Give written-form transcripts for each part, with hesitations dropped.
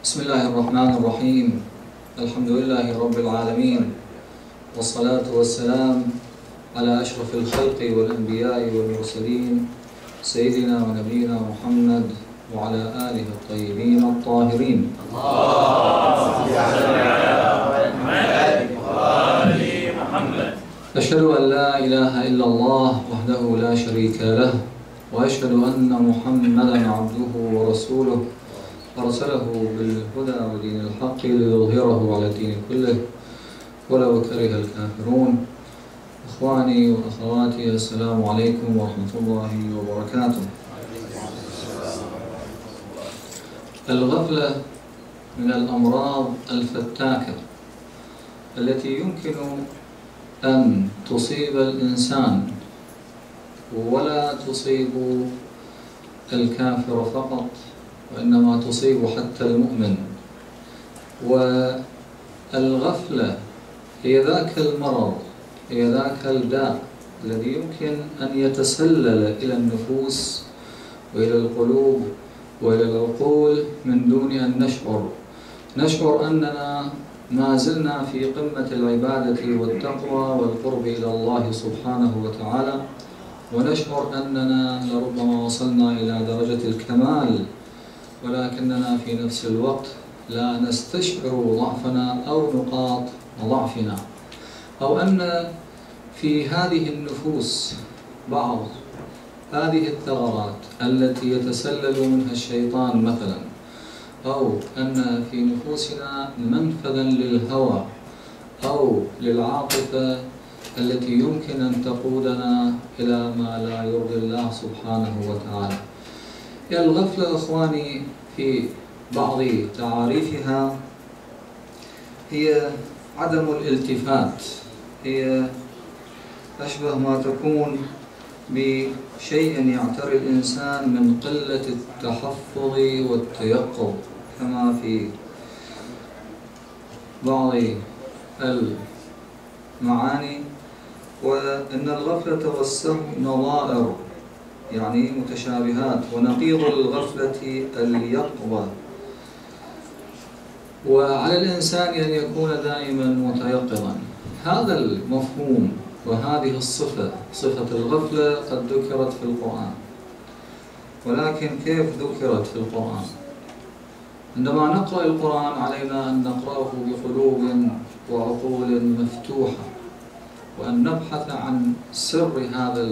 بسم الله الرحمن الرحيم. الحمد لله رب العالمين، والصلاة والسلام على أشرف الخلق والأنبياء والمرسلين سيدنا ونبينا محمد وعلى آله الطيبين الطاهرين. أشهد أن لا إله إلا الله وحده لا شريك له، وأشهد أن محمدا عبده ورسوله أرسله بالهدى ودين الحق ليظهره على الدين كله ولو كره الكافرون. إخواني وأخواتي، السلام عليكم ورحمة الله وبركاته. الغفلة من الأمراض الفتاكة التي يمكن أن تصيب الإنسان، ولا تصيب الكافر فقط، وإنما تصيب حتى المؤمن. والغفلة هي ذاك المرض، هي ذاك الداء الذي يمكن أن يتسلل إلى النفوس وإلى القلوب وإلى العقول من دون أن نشعر أننا ما زلنا في قمة العبادة والتقوى والقرب إلى الله سبحانه وتعالى، ونشعر أننا لربما وصلنا إلى درجة الكمال، ولكننا في نفس الوقت لا نستشعر ضعفنا أو نقاط ضعفنا، أو أن في هذه النفوس بعض هذه الثغرات التي يتسلل منها الشيطان مثلا، أو أن في نفوسنا منفذا للهوى أو للعاطفة التي يمكن أن تقودنا إلى ما لا يرضي الله سبحانه وتعالى. الغفلة إخواني في بعض تعاريفها هي عدم الالتفات، هي أشبه ما تكون بشيء يعتري الإنسان من قلة التحفظ والتيقظ، كما في بعض المعاني. وإن الغفلة والسهو نظائر، يعني متشابهات، ونقيض الغفلة اليقظة. وعلى الإنسان أن يكون دائما متيقظا. هذا المفهوم وهذه الصفة، صفة الغفلة، قد ذكرت في القرآن، ولكن كيف ذكرت في القرآن؟ عندما نقرأ القرآن علينا أن نقرأه بقلوب وعقول مفتوحة، وأن نبحث عن سر هذا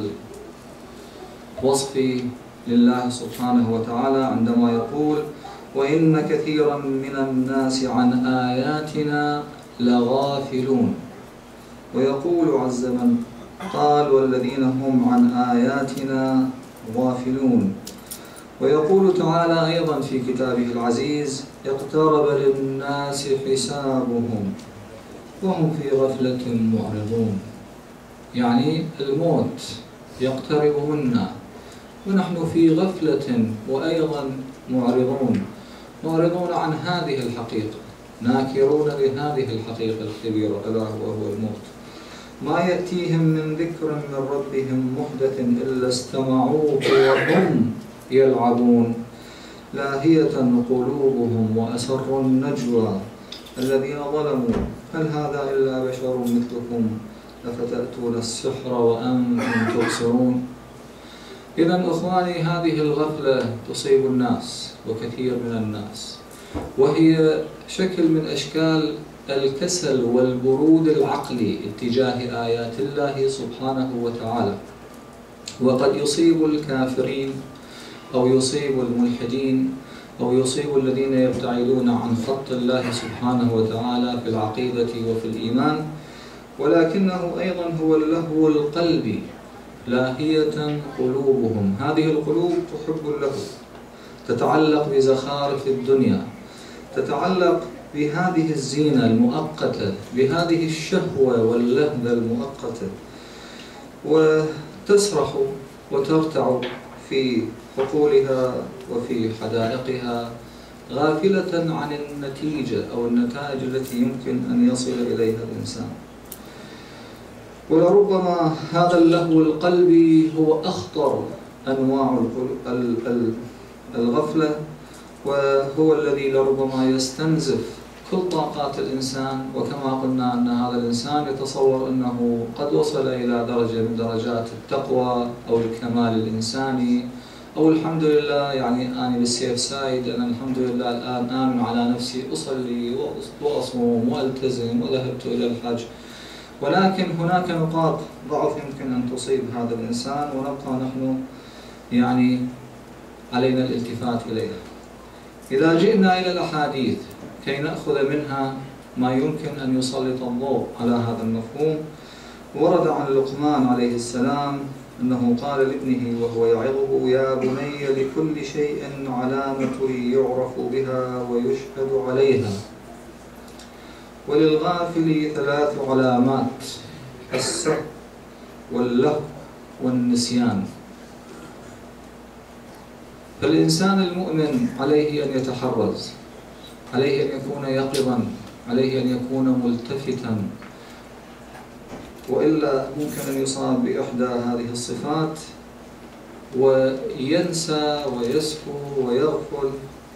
الوصف لله سبحانه وتعالى عندما يقول: وإن كثيرا من الناس عن آياتنا لغافلون. ويقول عز من قال: والذين هم عن آياتنا غافلون. ويقول تعالى أيضا في كتابه العزيز: اقترب للناس حسابهم وهم في غفلة معرضون. يعني الموت يقترب منا ونحن في غفلة، وأيضا معرضون عن هذه الحقيقة، ناكرون لهذه الحقيقة الكبيرة ألا وهو الموت. ما يأتيهم من ذكر من ربهم محدث إلا استمعوه وهم يلعبون لاهية قلوبهم وأسروا النجوى الذين ظلموا هل هذا إلا بشر مثلكم أفتأتون السحر وأنتم تبصرون. إذن إخواني، هذه الغفلة تصيب الناس وكثير من الناس، وهي شكل من أشكال الكسل والبرود العقلي اتجاه آيات الله سبحانه وتعالى. وقد يصيب الكافرين أو يصيب الملحدين أو يصيب الذين يبتعدون عن خط الله سبحانه وتعالى في العقيدة وفي الإيمان، ولكنه أيضا هو اللهو القلبي، لاهية قلوبهم. هذه القلوب تحب اللهو، تتعلق بزخارف الدنيا، تتعلق بهذه الزينة المؤقتة، بهذه الشهوة واللذة المؤقتة، وتسرح وترتع في حقولها وفي حدائقها، غافلة عن النتيجة أو النتائج التي يمكن أن يصل إليها الإنسان. ولربما هذا اللهو القلبي هو أخطر أنواع الغفلة، وهو الذي لربما يستنزف كل طاقات الإنسان. وكما قلنا أن هذا الإنسان يتصور أنه قد وصل إلى درجة من درجات التقوى أو الكمال الإنساني، أو الحمد لله يعني أنا بالسيف سايد، أنا الحمد لله الآن آمن على نفسي، أصلي وأصوم وألتزم وذهبت إلى الحج. ولكن هناك نقاط ضعف يمكن أن تصيب هذا الإنسان، ونبقى نحن يعني علينا الالتفات إليها. إذا جئنا إلى الأحاديث كي نأخذ منها ما يمكن أن يسلط الضوء على هذا المفهوم، ورد عن لقمان عليه السلام أنه قال لابنه وهو يعظه: يا بني لكل شيء علامة يعرف بها ويشهد عليها، وللغافل 3 علامات: السهو واللهو والنسيان. فالإنسان المؤمن عليه أن يتحرز، عليه أن يكون يقظا، عليه أن يكون ملتفتا، وإلا ممكن أن يصاب بإحدى هذه الصفات وينسى ويسهو ويغفل.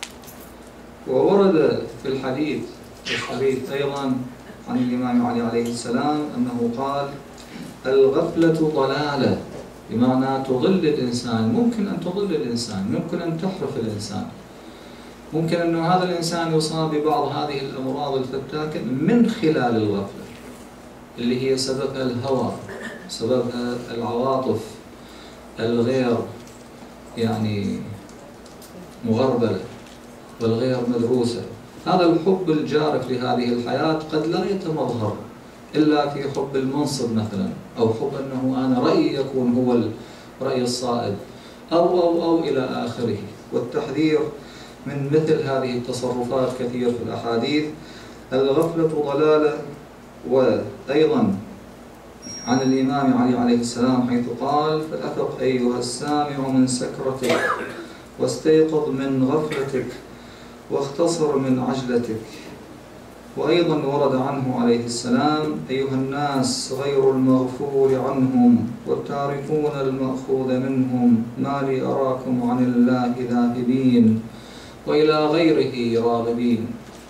وورد في الحديث أيضا عن الإمام علي عليه السلام أنه قال: الغفلة ضلالة، بمعنى تضل الإنسان، ممكن أن تضل الإنسان، ممكن أن تحرف الإنسان، ممكن أن هذا الإنسان يصاب ببعض هذه الأمراض الفتاكة من خلال الغفلة، اللي هي سببها الهوى، سببها العواطف الغير يعني مغربلة والغير مدروسة. هذا الحب الجارف لهذه الحياة قد لا يتمظهر إلا في حب المنصب مثلا، أو حب أنه أنا رأيي يكون هو الرأي الصائب، أو إلى آخره. والتحذير من مثل هذه التصرفات كثير في الأحاديث. الغفلة ضلالة. وأيضا عن الإمام علي عليه السلام حيث قال: فأفق أيها السامع من سكرتك، واستيقظ من غفلتك، واختصر من عجلتك. وأيضا ورد عنه عليه السلام: أيها الناس غير المغفور عنهم والتاركون المأخوذ منهم، ما لي أراكم عن الله ذاهبين وإلى غيره راغبين.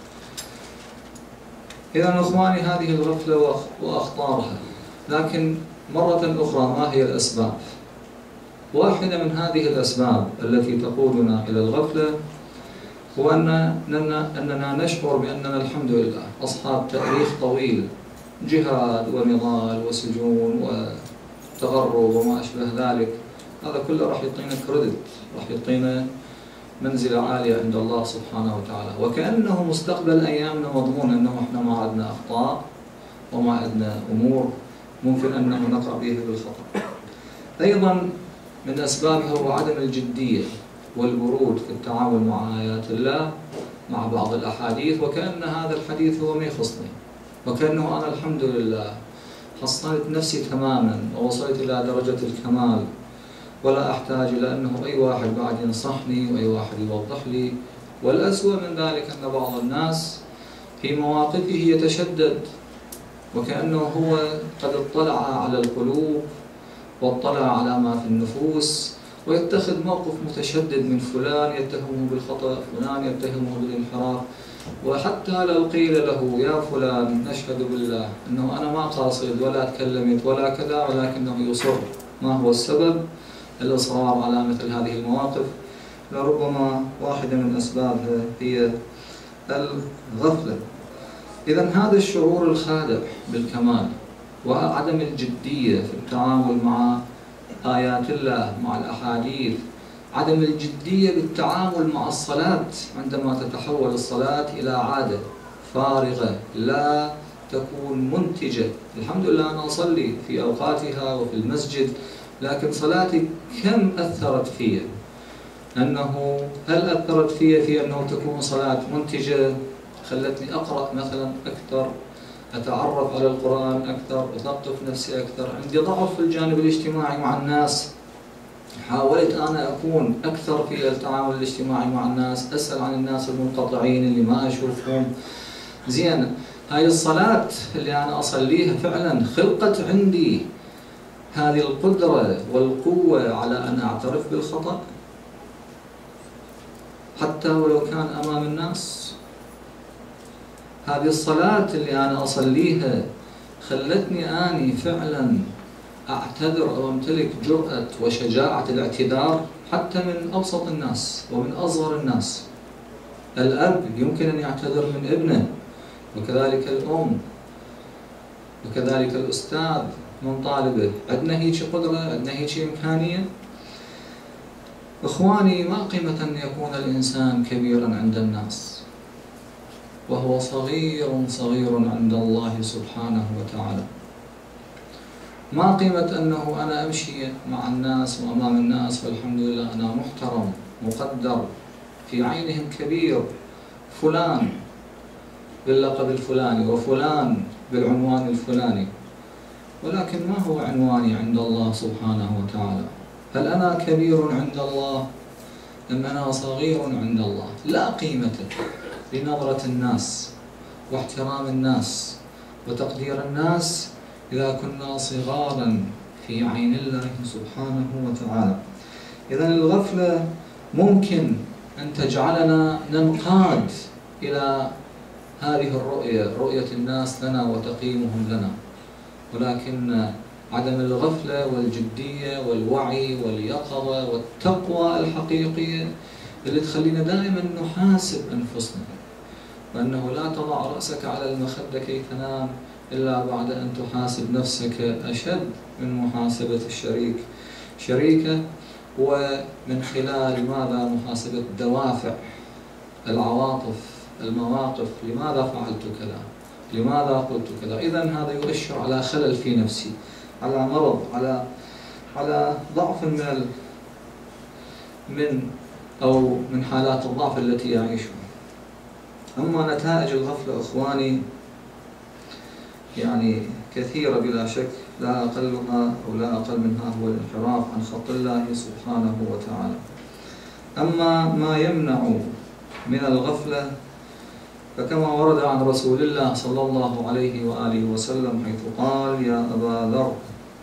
إذا أخواني، هذه الغفلة وأخطارها. لكن مرة أخرى، ما هي الأسباب؟ واحدة من هذه الأسباب التي تقودنا إلى الغفلة هو أننا نشعر بأننا الحمد لله أصحاب تاريخ طويل، جهاد ونضال وسجون وتغرب وما أشبه ذلك. هذا كله راح يعطينا كريدت، راح يعطينا منزلة عالية عند الله سبحانه وتعالى، وكأنه مستقبل أيامنا مضمون، أنه إحنا ما عندنا أخطاء وما عندنا أمور ممكن أنه نقع بها بالخطأ. أيضا من أسبابها هو عدم الجدية والبرود في التعامل مع آيات الله، مع بعض الأحاديث، وكأن هذا الحديث هو ما يخصني، وكأنه أنا الحمد لله حصنت نفسي تماما ووصلت إلى درجة الكمال، ولا أحتاج إلى أنه أي واحد بعد ينصحني وأي واحد يوضح لي. والأسوأ من ذلك أن بعض الناس في مواقفه يتشدد، وكأنه هو قد اطلع على القلوب واطلع على ما في النفوس، ويتخذ موقف متشدد من فلان، يتهمه بالخطأ، فلان يتهمه بالانحراف. وحتى لو قيل له: يا فلان نشهد بالله أنه أنا ما قاصد ولا تكلمت ولا كذا، ولكنه يصر. ما هو السبب؟ الإصرار على مثل هذه المواقف. لربما واحدة من أسبابها هي الغفلة. إذا هذا الشعور الخادع بالكمال وعدم الجدية في التعامل مع آيات الله، مع الأحاديث، عدم الجدية بالتعامل مع الصلاة، عندما تتحول الصلاة إلى عادة فارغة لا تكون منتجة. الحمد لله أنا أصلي في أوقاتها وفي المسجد، لكن صلاتي كم أثرت فيها؟ أنه هل أثرت فيها في أنه تكون صلاة منتجة، خلتني أقرأ مثلا أكثر، أتعرف على القرآن أكثر، أثقف نفسي أكثر، عندي ضعف في الجانب الاجتماعي مع الناس، حاولت أنا أكون أكثر في التعامل الاجتماعي مع الناس، أسأل عن الناس المنقطعين اللي ما أشوفهم. زين، هاي الصلاة اللي أنا أصليها فعلا خلقت عندي هذه القدرة والقوة على أن أعترف بالخطأ، حتى حتى ولو كان أمام الناس. هذه الصلاة اللي أنا أصليها خلتني أني فعلا أعتذر أو أمتلك جرأة وشجاعة الاعتذار حتى من أبسط الناس ومن أصغر الناس. الأب يمكن أن يعتذر من ابنه، وكذلك الأم، وكذلك الأستاذ من طالبه. عندنا هيك قدرة، عندنا هيك إمكانية. إخواني، ما قيمة أن يكون الإنسان كبيرا عند الناس وهو صغير صغير عند الله سبحانه وتعالى؟ ما قيمة أنه أنا أمشي مع الناس وأمام الناس والحمد لله أنا محترم مقدر في عينهم كبير، فلان باللقب الفلاني وفلان بالعنوان الفلاني، ولكن ما هو عنواني عند الله سبحانه وتعالى؟ هل أنا كبير عند الله أم أنا صغير عند الله؟ لا قيمة لنظرة الناس واحترام الناس وتقدير الناس إذا كنا صغارا في عين الله سبحانه وتعالى. إذن الغفلة ممكن أن تجعلنا ننقاد إلى هذه الرؤية، رؤية الناس لنا وتقييمهم لنا، ولكن عدم الغفلة والجدية والوعي واليقظة والتقوى الحقيقية اللي تخلينا دائما نحاسب أنفسنا، وأنه لا تضع رأسك على المخدة كي تنام إلا بعد أن تحاسب نفسك أشد من محاسبة شريكه، ومن خلال ماذا؟ محاسبة دوافع العواطف، المواقف، لماذا فعلت كذا؟ لماذا قلت كذا؟ إذن هذا يؤشر على خلل في نفسي، على مرض، على ضعف من حالات الضعف التي يعيشها. أما نتائج الغفلة إخواني يعني كثيرة بلا شك، لا أقلها أو لا أقل منها هو الانحراف عن خط الله سبحانه وتعالى. أما ما يمنع من الغفلة فكما ورد عن رسول الله صلى الله عليه وآله وسلم حيث قال: يا أبا ذر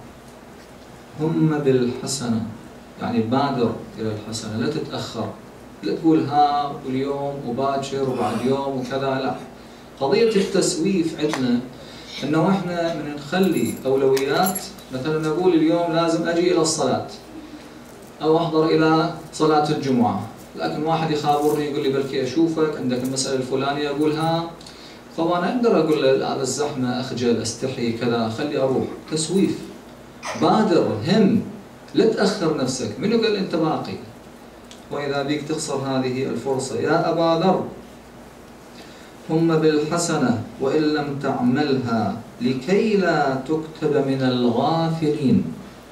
هم بالحسنة، يعني بادر إلى الحسنة، لا تتأخر، لا تقول ها واليوم وباكر وبعد يوم وكذا، لا. قضية التسويف عندنا أنه إحنا من نخلي أولويات، مثلا نقول اليوم لازم أجي إلى الصلاة أو أحضر إلى صلاة الجمعة، لكن واحد يخابرني يقول لي بلكي أشوفك عندك المسألة الفلانية، أقول ها، طبعا أقدر أقول له هذا الزحمة أخجل أستحي كذا، خلي أروح. تسويف. بادر، هم، لا تأخر نفسك. منو قال أنت باقي؟ وإذا بيك تخسر هذه الفرصة. يا أبا ذر هم بالحسنة وإن لم تعملها لكي لا تكتب من الغافلين.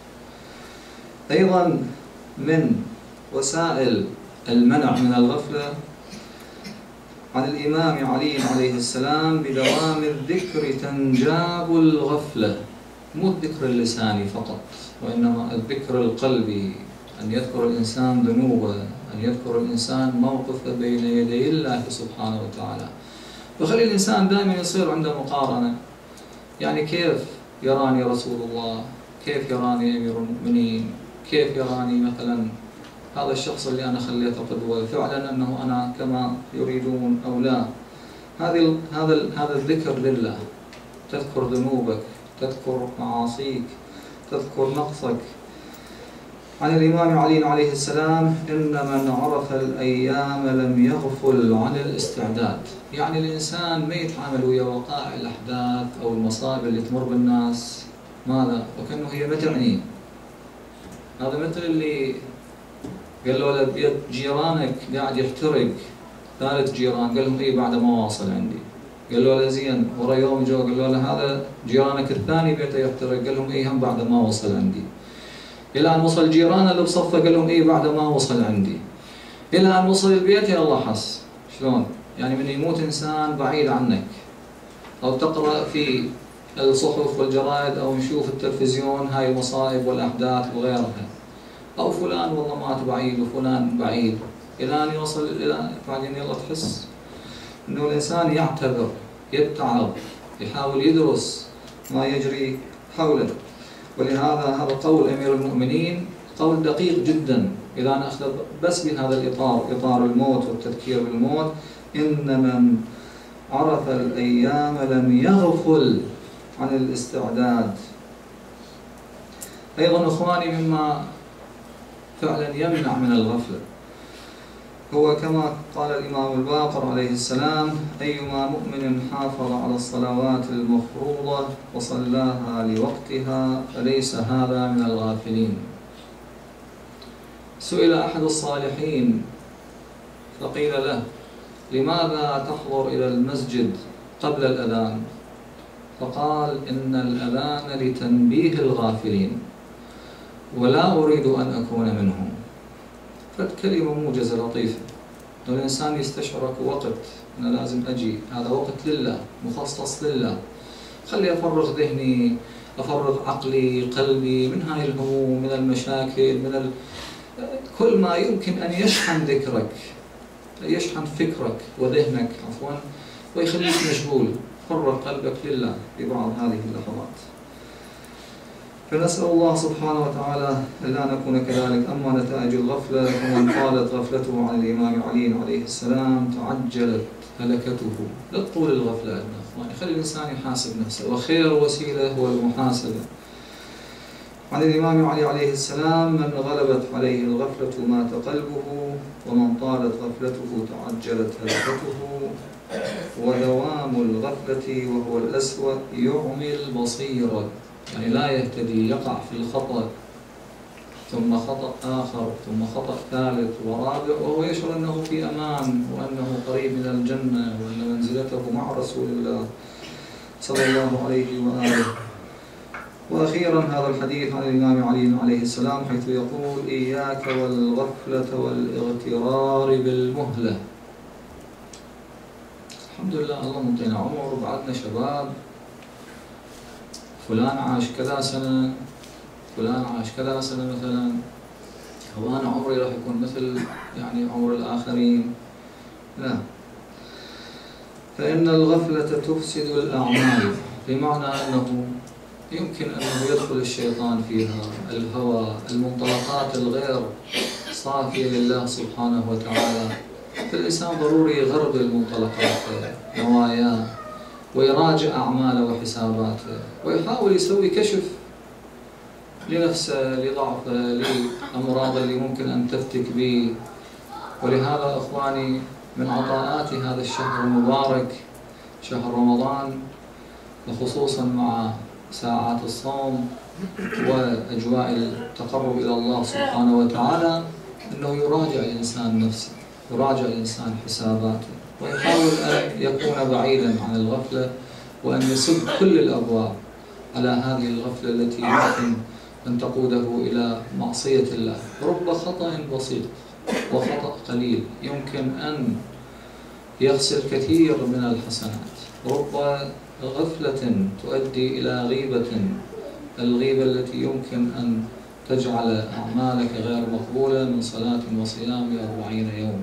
أيضا من وسائل المنع من الغفلة عن الإمام علي عليه السلام: بدوام الذكر تنجاب الغفلة. مو الذكر اللساني فقط، وإنما الذكر القلبي، أن يذكر الإنسان ذنوبه، أن يذكر الإنسان موقفه بين يدي الله سبحانه وتعالى. وخلي الإنسان دائما يصير عنده مقارنة، يعني كيف يراني رسول الله، كيف يراني أمير المؤمنين، كيف يراني مثلا هذا الشخص اللي أنا خليته قدوة، فعلا أنه أنا كما يريدون أو لا. هذا الذكر لله، تذكر ذنوبك، تذكر معاصيك، تذكر نقصك. عن الإمام علي عليه السلام: إن من عرف الأيام لم يغفل عن الاستعداد. يعني الإنسان ما يتعامل ويا وقائع الأحداث أو المصائب اللي تمر بالناس ماذا؟ وكأنه هي ما تعنيه. هذا مثل اللي قال له بيت جيرانك قاعد يحترق، ثالث جيران قال لهم إيه بعد ما واصل عندي. قال له زين، ورا يوم جو قال له هذا جيرانك الثاني بيته يحترق، قال لهم إيه هم بعد ما وصل عندي. إلى أن وصل جيران اللي بصفه قال لهم إيه بعد ما وصل عندي. إلى أن وصل البيت يا الله حس. شلون؟ يعني من يموت إنسان بعيد عنك، أو تقرأ في الصحف والجرائد أو نشوف التلفزيون هاي المصائب والأحداث وغيرها، أو فلان والله مات بعيد وفلان بعيد، إلى أن يوصل إلى بعدين يلا تحس إنه الإنسان يعتذر، يتعب، يحاول يدرس ما يجري حوله. ولهذا هذا قول أمير المؤمنين قول دقيق جدا، إذا نأخذ بس بهذا الإطار، إطار الموت والتذكير بالموت، إن من عرف الأيام لم يغفل عن الاستعداد. أيضا إخواني مما فعلا يمنع من الغفلة هو كما قال الإمام الباقر عليه السلام: أيما مؤمن حافظ على الصلوات المفروضة وصلاها لوقتها فليس هذا من الغافلين. سئل أحد الصالحين فقيل له: لماذا تحضر إلى المسجد قبل الأذان؟ فقال: إن الأذان لتنبيه الغافلين ولا أريد أن أكون منهم. فكلمة موجزة لطيفة، لو الإنسان يستشعر وقت أنا لازم أجي، هذا وقت لله مخصص لله، خلي أفرغ ذهني، أفرغ عقلي، قلبي من هاي الهموم، من المشاكل، من كل ما يمكن أن يشحن ذكرك، يشحن فكرك وذهنك عفوا، ويخليك مشغول. فرغ قلبك لله في بعض هذه اللحظات. فنسأل الله سبحانه وتعالى ألا نكون كذلك. أما نتائج الغفلة، ومن طالت غفلته عن الإمام علي عليه السلام تعجلت هلكته. لا تطول الغفلة يا أخواني، خلي الإنسان يحاسب نفسه، وخير وسيلة هو المحاسبة. عن الإمام علي عليه السلام: من غلبت عليه الغفلة مات قلبه، ومن طالت غفلته تعجلت هلكته، ودوام الغفلة وهو الأسوأ يعمي البصيرة. يعني لا يهتدي، يقع في الخطأ ثم خطأ آخر ثم خطأ ثالث ورابع، وهو يشعر أنه في أمان وأنه قريب من الجنة وأن منزلته مع رسول الله صلى الله عليه وآله. وأخيرا هذا الحديث عن الإمام علي عليه السلام حيث يقول: إياك والغفلة والاغترار بالمهلة. الحمد لله الله مطينا عمر وبعدنا شباب، فلان عاش كذا سنة، فلان عاش كذا سنة مثلا، وأنا عمري راح يكون مثل يعني عمر الآخرين. لا، فإن الغفلة تفسد الأعمال، بمعنى أنه يمكن أنه يدخل الشيطان فيها، الهوى، المنطلقات الغير صافية لله سبحانه وتعالى. فالإنسان ضروري يغرب المنطلقات نواياه، ويراجع أعماله وحساباته، ويحاول يسوي كشف لنفسه، لضعفه، لأمراض اللي ممكن أن تفتك به. ولهذا إخواني من عطاءات هذا الشهر المبارك شهر رمضان، وخصوصا مع ساعات الصوم وأجواء التقرب إلى الله سبحانه وتعالى، أنه يراجع الإنسان نفسه، يراجع الإنسان حساباته، ويحاول أن يكون بعيدا عن الغفلة، وأن يسد كل الأبواب على هذه الغفلة التي يمكن أن تقوده إلى معصية الله. رب خطأ بسيط وخطأ قليل يمكن أن يغسل كثير من الحسنات، رب غفلة تؤدي إلى غيبة، الغيبة التي يمكن أن تجعل أعمالك غير مقبولة من صلاة وصيام 40 يوما.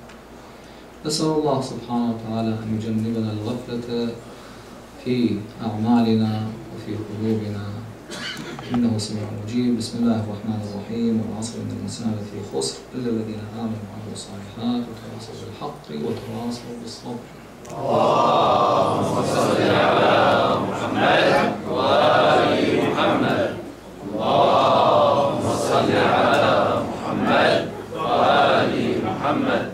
نسأل الله سبحانه وتعالى أن يجنبنا الغفلة في أعمالنا وفي قلوبنا، إنه سميع مجيب. بسم الله الرحمن الرحيم. والعصر إن الإنسان لفي خسر إلا الذين آمنوا وعملوا الصالحات وتواصوا بالحق وتواصوا بالصبر. اللهم صل على محمد وآل محمد. اللهم صل على محمد وآل محمد.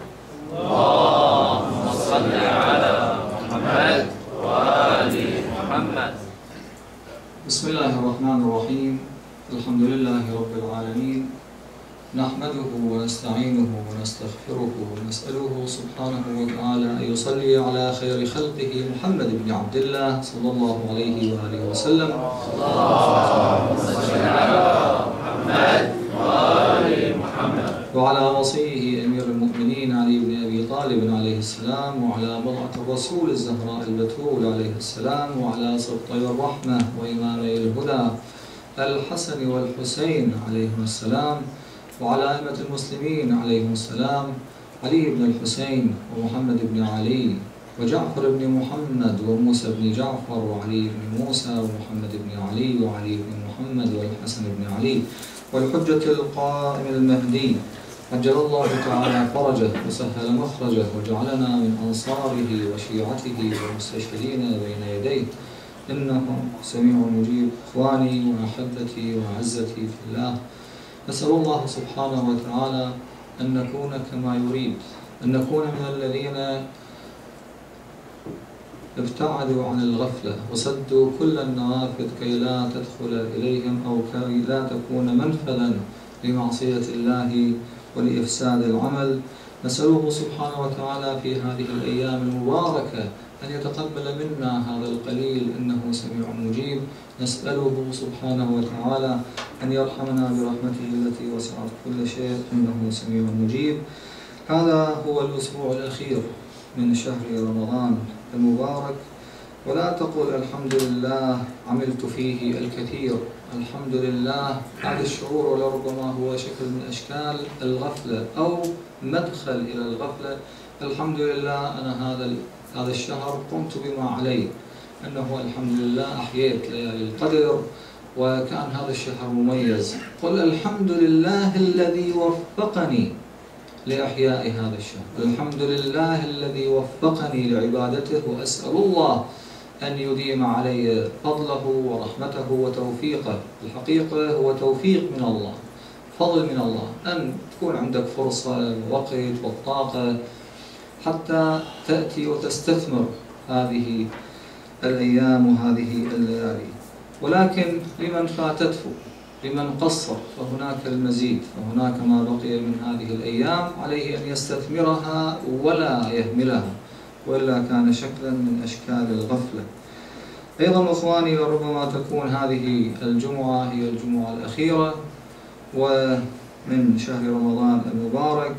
اللهم صل على محمد وآل محمد. بسم الله الرحمن الرحيم. الحمد لله رب العالمين، نحمده ونستعينه ونستغفره ونسأله سبحانه وتعالى أن يصلي على خير خلقه محمد بن عبد الله صلى الله عليه وآله وسلم. اللهم صل على محمد وآل محمد. وعلى وصيه أمير المؤمنين علي بن أبي طالب عليه السلام، وعلى بضعة الرسول الزهراء البتول عليه السلام، وعلى سبطي الرحمة وإمامي الهدى الحسن والحسين عليهم السلام، وعلى أئمة المسلمين عليهم السلام، علي بن الحسين ومحمد بن علي وجعفر بن محمد وموسى بن جعفر وعلي بن موسى ومحمد بن علي وعلي بن محمد والحسن بن علي والحجة القائم المهدي عجل الله تعالى فرجه وسهل مخرجه وجعلنا من أنصاره وشيعته والمستشهدين بين يديه، إنه سميع مجيب. إخواني وأحبتي وأعزتي في الله، نسأل الله سبحانه وتعالى أن نكون كما يريد، أن نكون من الذين ابتعدوا عن الغفلة وسدوا كل النوافذ كي لا تدخل إليهم أو كي لا تكون منفذا لمعصية الله ولإفساد العمل. نسأله سبحانه وتعالى في هذه الأيام المباركة أن يتقبل منا هذا القليل، إنه سميع مجيب. نسأله سبحانه وتعالى أن يرحمنا برحمته التي وسعت كل شيء، إنه سميع مجيب. هذا هو الأسبوع الأخير من شهر رمضان المبارك، ولا تقل الحمد لله عملت فيه الكثير. الحمد لله، هذا الشعور لربما هو شكل من أشكال الغفلة أو مدخل إلى الغفلة. الحمد لله أنا هذا الشهر قمت بما علي، أنه الحمد لله أحييت ليالي القدر وكان هذا الشهر مميز. قل الحمد لله الذي وفقني لإحياء هذا الشهر، الحمد لله الذي وفقني لعبادته، وأسأل الله أن يديم علي فضله ورحمته وتوفيقه. الحقيقة هو توفيق من الله، فضل من الله، أن تكون عندك فرصة ووقت والطاقة حتى تأتي وتستثمر هذه الأيام وهذه الليالي. ولكن لمن فاتته، لمن قصر، فهناك المزيد، فهناك ما بقي من هذه الأيام عليه أن يستثمرها ولا يهملها، وإلا كان شكلا من أشكال الغفلة. أيضا إخواني، لربما تكون هذه الجمعة هي الجمعة الأخيرة ومن شهر رمضان المبارك،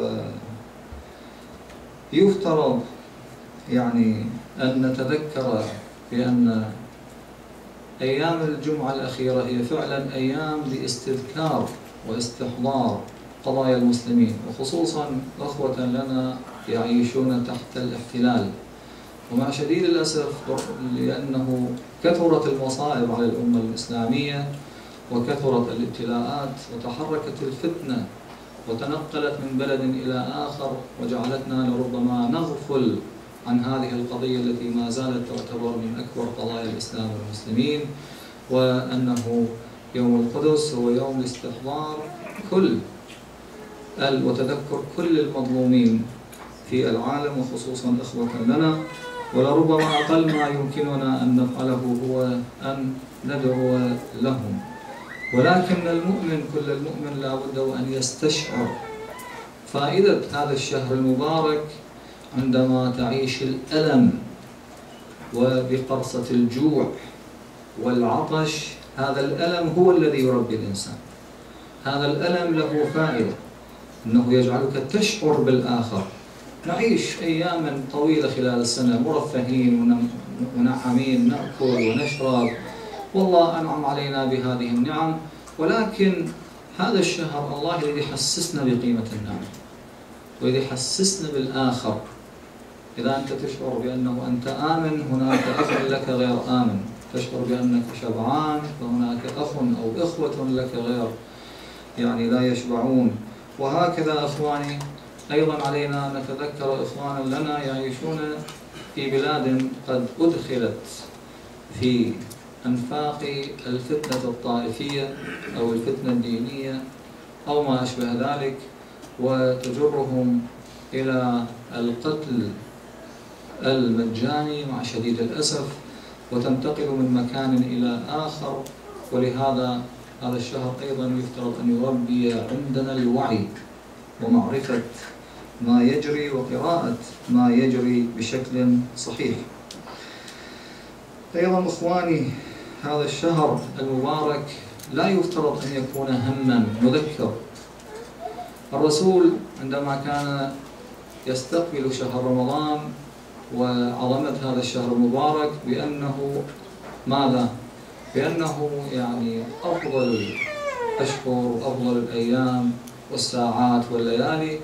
ويفترض يعني أن نتذكر بأن أيام الجمعة الأخيرة هي فعلا أيام لاستذكار واستحضار قضايا المسلمين، وخصوصا أخوة لنا يعيشون تحت الاحتلال. ومع شديد الأسف، لأنه كثرت المصائب على الأمة الإسلامية وكثرت الابتلاءات وتحركت الفتنة وتنقلت من بلد إلى آخر، وجعلتنا لربما نغفل عن هذه القضية التي ما زالت تعتبر من أكبر قضايا الإسلام والمسلمين، وأنه يوم القدس هو يوم لاستحضار وتذكر كل المظلومين في العالم، وخصوصا إخوة لنا. ولربما أقل ما يمكننا أن نفعله هو أن ندعو لهم. ولكن المؤمن، كل المؤمن لا بد وأن يستشعر فائدة هذا الشهر المبارك عندما تعيش الألم وبقرصة الجوع والعطش. هذا الألم هو الذي يربي الإنسان، هذا الألم له فائدة، أنه يجعلك تشعر بالآخر. نعيش أياما طويلة خلال السنة مرفهين ونعمين، نأكل ونشرب، والله أنعم علينا بهذه النعم، ولكن هذا الشهر الله الذي يحسسنا بقيمة النعم وإذا يحسسنا بالآخر. إذا أنت تشعر بأنه أنت آمن، هناك أخ لك غير آمن، تشعر بأنك شبعان، فهناك أخ أو إخوة لك غير لا يشبعون. وهكذا أخواني، أيضا علينا أن نتذكر إخوانا لنا يعيشون في بلاد قد أدخلت في أنفاق الفتنة الطائفية أو الفتنة الدينية أو ما أشبه ذلك، وتجرهم إلى القتل المجاني مع شديد الأسف، وتنتقل من مكان إلى آخر. ولهذا هذا الشهر أيضا يفترض أن يربي عندنا الوعي ومعرفة ما يجري وقراءة ما يجري بشكل صحيح. أيضا إخواني، هذا الشهر المبارك لا يفترض أن يكون هما مذكر. الرسول عندما كان يستقبل شهر رمضان وعظمة هذا الشهر المبارك بأنه ماذا؟ بأنه أفضل الأشهر وأفضل الأيام والساعات والليالي،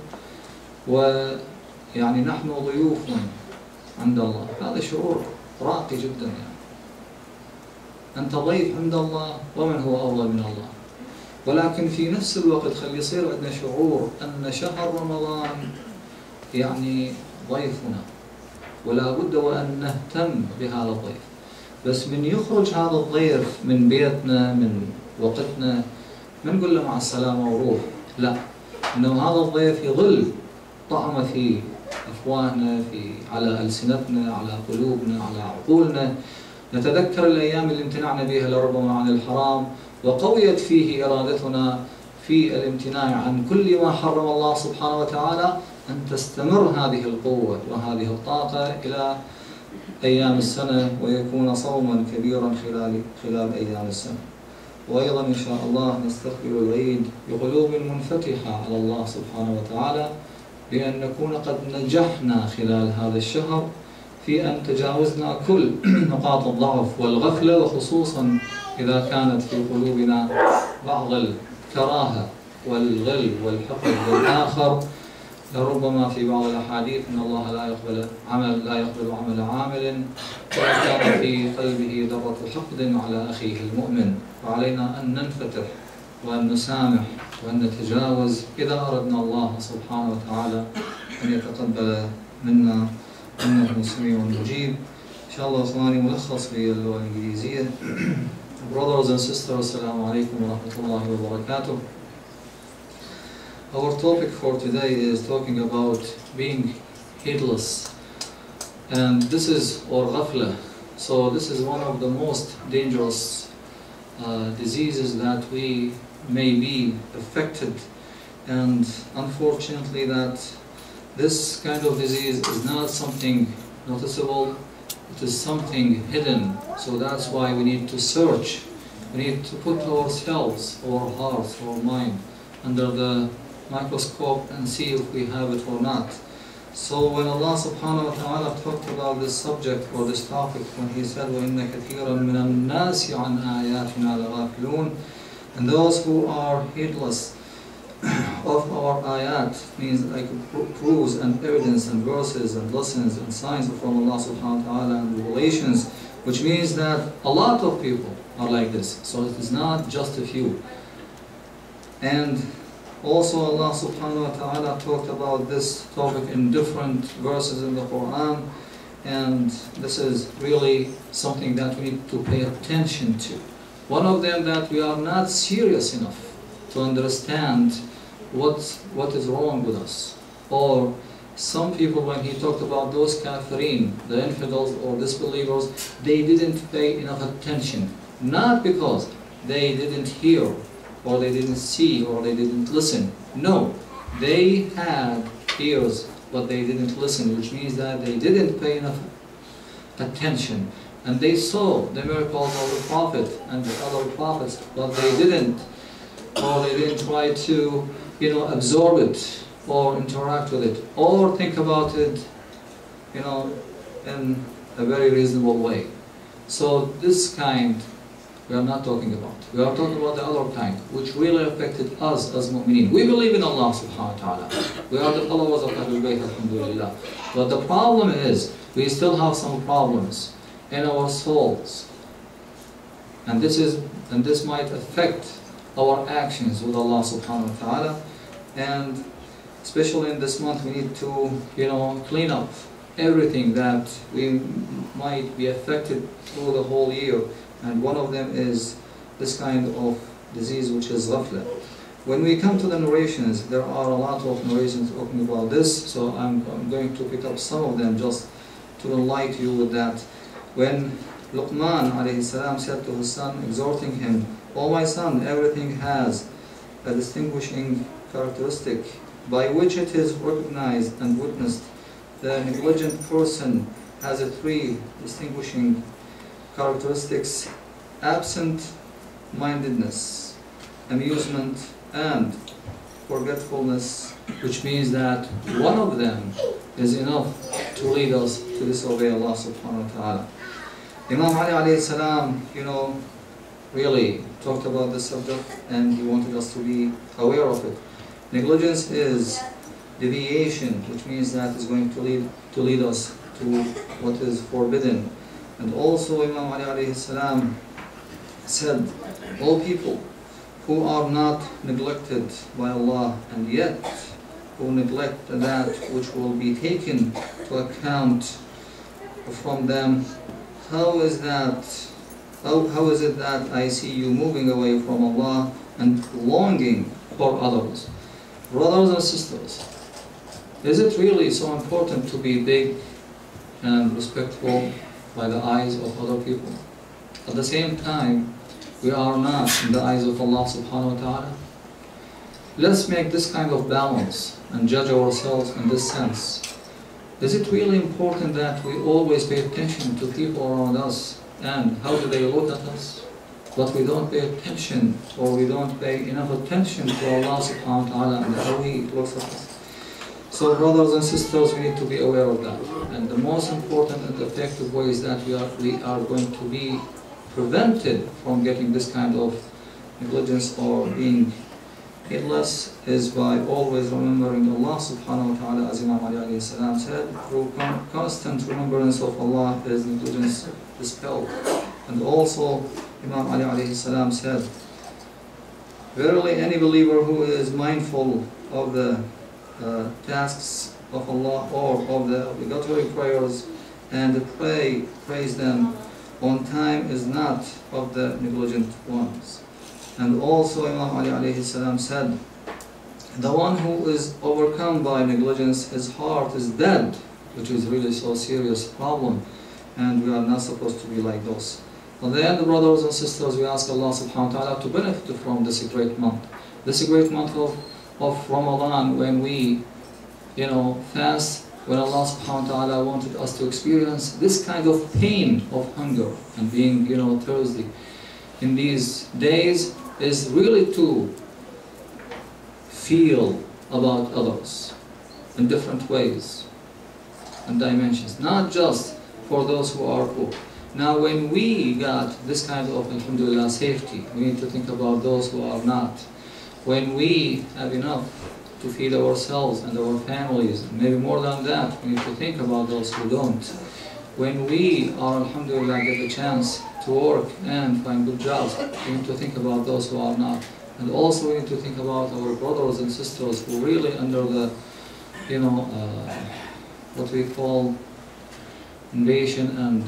نحن ضيوف عند الله. هذا شعور راقي جدا. أنت ضيف عند الله، ومن هو أفضل من الله؟ ولكن في نفس الوقت خلي يصير عندنا شعور أن شهر رمضان يعني ضيفنا، ولا بد وأن نهتم بهذا الضيف. بس من يخرج هذا الضيف من بيتنا من وقتنا ما نقول له مع السلامة وروح، لا، إنه هذا الضيف يظل طعمه في أفواهنا، على ألسنتنا، على قلوبنا، على عقولنا. نتذكر الأيام اللي امتنعنا بها لربما عن الحرام، وقويت فيه إرادتنا في الامتناع عن كل ما حرم الله سبحانه وتعالى، أن تستمر هذه القوة وهذه الطاقة إلى أيام السنة، ويكون صوما كبيرا خلال أيام السنة. وأيضا إن شاء الله نستقبل العيد بقلوب منفتحة على الله سبحانه وتعالى، بأن نكون قد نجحنا خلال هذا الشهر في أن تجاوزنا كل نقاط الضعف والغفلة، وخصوصا إذا كانت في قلوبنا بعض الكراهة والغل والحقد للآخر. لربما في بعض الأحاديث أن الله لا يقبل عمل عامل وإن كان في قلبه ذرة حقد على أخيه المؤمن. وعلينا أن ننفتح وأن نسامح وأن نتجاوز إذا أردنا الله سبحانه وتعالى أن يتقبل منا، إنه سميع مجيب. إن شاء الله ثاني ملخص باللغة الإنجليزية. Brothers and sisters, السلام عليكم ورحمة الله وبركاته. Our topic for today is talking about being heedless, and this is ghafla. So this is one of the most dangerous diseases that we may be affected, and unfortunately that this kind of disease is not something noticeable, it is something hidden. So that's why we need to search, we need to put ourselves, our hearts, our mind under the microscope and see if we have it or not. So when Allah subhanahu wa ta'ala talked about this subject or this topic, when he said وَإِنَّ كَثِيرًا مِنَ النَّاسِ عَنْ آيَاتِنَا لَغَافِلُونَ, and those who are heedless of our ayat, means like proofs and evidence and verses and lessons and signs from Allah subhanahu wa ta'ala and revelations, which means that a lot of people are like this. So it is not just a few. And also Allah subhanahu wa ta'ala talked about this topic in different verses in the Quran, and this is really something that we need to pay attention to. One of them, that we are not serious enough to understand what is wrong with us. Or some people, when he talked about those kafirin, the infidels or disbelievers, they didn't pay enough attention, not because they didn't hear or they didn't see or they didn't listen. No, they had ears but they didn't listen, which means that they didn't pay enough attention. And they saw the miracles of the Prophet and the other prophets, but they didn't try to, absorb it or interact with it or think about it, in a very reasonable way. So this kind we are not talking about. We are talking about the other kind, which really affected us as mu'mineen. We believe in Allah subhanahu wa ta'ala. We are the followers of Ahlul Bayt, alhamdulillah. But the problem is, we still have some problems in our souls. And this might affect our actions with Allah subhanahu wa ta'ala. And especially in this month, we need to, clean up everything that we might be affected through the whole year. And one of them is this kind of disease, which is ghafla. When we come to the narrations, there are a lot of narrations talking about this, so I'm going to pick up some of them just to enlighten you with that. When Luqman alayhi salam said to his son, exhorting him, "O my son, everything has a distinguishing characteristic by which it is recognized and witnessed. The negligent person has three distinguishing characteristics: absent-mindedness, amusement, and forgetfulness," which means that one of them is enough to lead us to disobey Allah subhanahu wa ta'ala. Imam Ali alayhi salam, really talked about this subject, and he wanted us to be aware of it. Negligence is deviation, which means that is going to lead us to what is forbidden. And also Imam Ali alayhi salam said, all people who are not neglected by Allah, and yet who neglect that which will be taken to account from them, how is it that I see you moving away from Allah and longing for others? Brothers and sisters, is it really so important to be big and respectful by the eyes of other people? At the same time, we are not in the eyes of Allah subhanahu wa ta'ala. Let's make this kind of balance and judge ourselves in this sense. Is it really important that we always pay attention to people around us and how do they look at us? But we don't pay attention, or we don't pay enough attention to Allah subhanahu wa ta'ala and how He looks at us. So brothers and sisters, we need to be aware of that. And the most important and effective way is that we are going to be prevented from getting this kind of negligence or being heedless is by always remembering Allah subhanahu wa ta'ala, as Imam Ali alayhi salam said, through constant remembrance of Allah is negligence dispelled. And also Imam Ali alayhi salam said, verily any believer who is mindful of the tasks of Allah or of the obligatory prayers and praise them on time is not of the negligent ones. And also Imam Ali alayhi salam said, the one who is overcome by negligence, his heart is dead, which is really so serious problem, and we are not supposed to be like those. At the end, brothers and sisters, we ask Allah subhanahu wa ta'ala to benefit from this great month. This great month of Ramadan, when we fast, when Allah subhanahu wa ta'ala wanted us to experience this kind of pain of hunger and being thirsty in these days, is really to feel about others in different ways and dimensions, not just for those who are poor. Now when we got this kind of, alhamdulillah, safety, we need to think about those who are not. When we have enough to feed ourselves and our families, and maybe more than that, we need to think about those who don't. When we are, alhamdulillah, get the chance to work and find good jobs, we need to think about those who are not. And also we need to think about our brothers and sisters who really under the, what we call invasion and,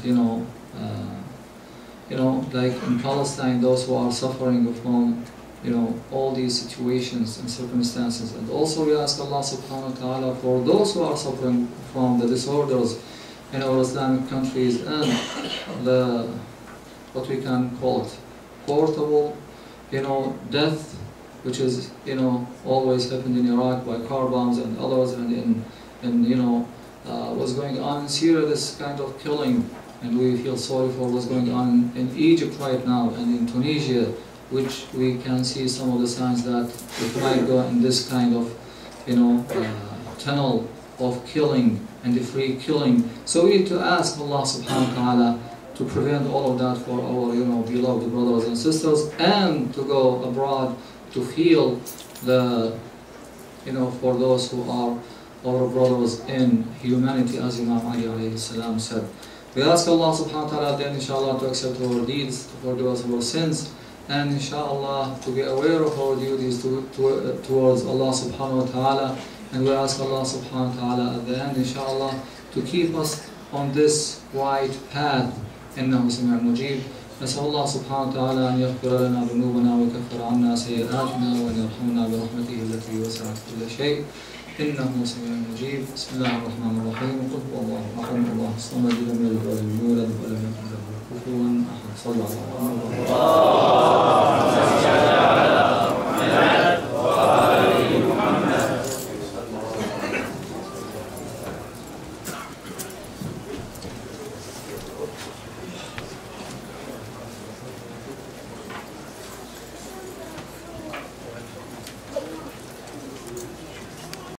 like in Palestine, those who are suffering from, all these situations and circumstances. And also we ask Allah subhanahu wa ta'ala for those who are suffering from the disorders in our Islamic countries and the, what we can call it, portable, death, which is, always happened in Iraq by car bombs and others, and what's going on in Syria, this kind of killing, and we feel sorry for what's going on in Egypt right now and in Tunisia, which we can see some of the signs that it might go in this kind of, tunnel of killing and the free killing. So we need to ask Allah subhanahu wa ta'ala to prevent all of that for our, beloved brothers and sisters, and to go abroad to feel the, for those who are our brothers in humanity, as Imam Ali alayhi salam said. We ask Allah subhanahu wa ta'ala then, inshallah, to accept our deeds, to forgive us our sins, and inshallah to be aware of our duties towards Allah subhanahu wa ta'ala. And we ask Allah subhanahu wa ta'ala at the end, inshallah, to keep us on this wide path. إنه سميع مجيب. نسأل الله سبحانه وتعالى أن يغفر لنا ذنوبنا ويكفر عنا سيئاتنا وأن يرحمنا برحمته التي وسعت كل شيء. إنه سميع مجيب. بسم الله الرحمن الرحيم. قل هو الله أحد الله الصمد لم يلد ولم يولد ولم يكن له كفوا أحد. صلى الله عليه وسلم.